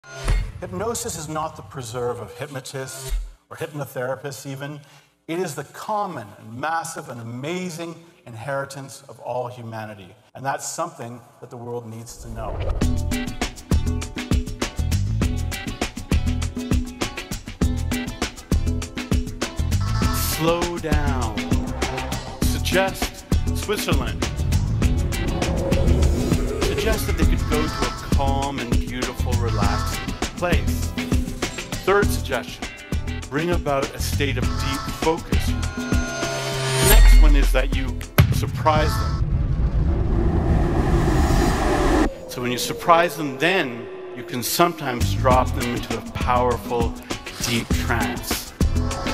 Hypnosis is not the preserve of hypnotists or hypnotherapists even. It is the common and massive and amazing inheritance of all humanity. And that's something that the world needs to know. Slow down. Suggest Switzerland. Suggest that they could go to a calm and beautiful, relaxing place. Third suggestion, bring about a state of deep focus. The next one is that you surprise them. So when you surprise them, then you can sometimes drop them into a powerful, deep trance.